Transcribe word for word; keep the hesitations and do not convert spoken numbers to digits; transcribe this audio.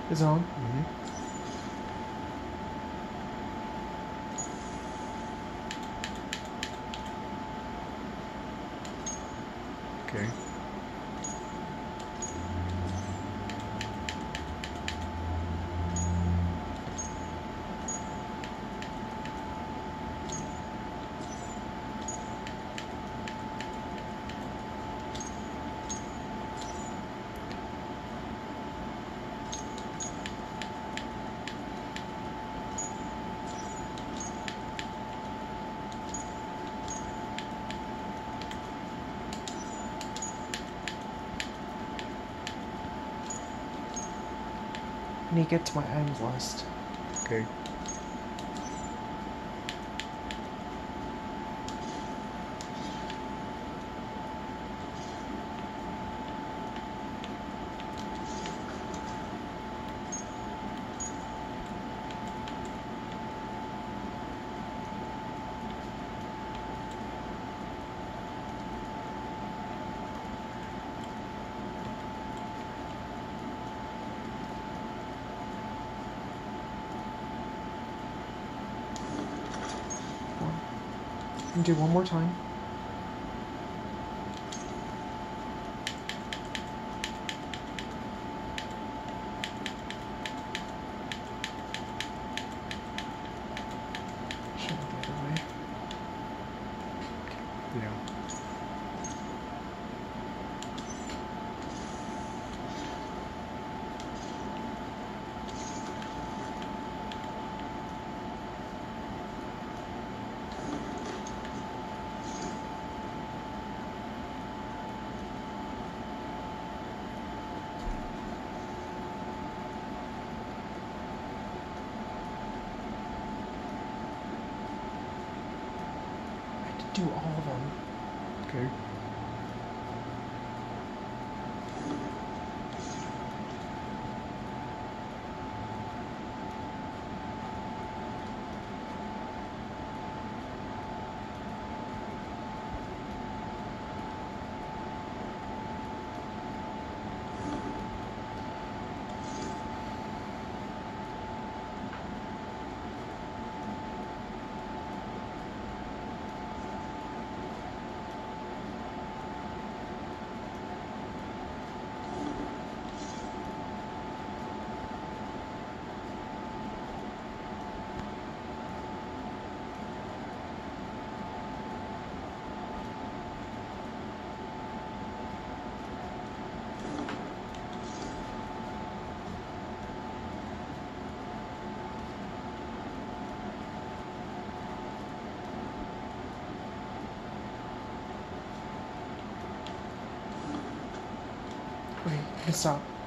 Is it on? Mm-hmm. Okay. I need to get to my items list. Okay. And do one more time. Should be the other way. Yeah. I have to do all of them. Okay. Okay, you can stop.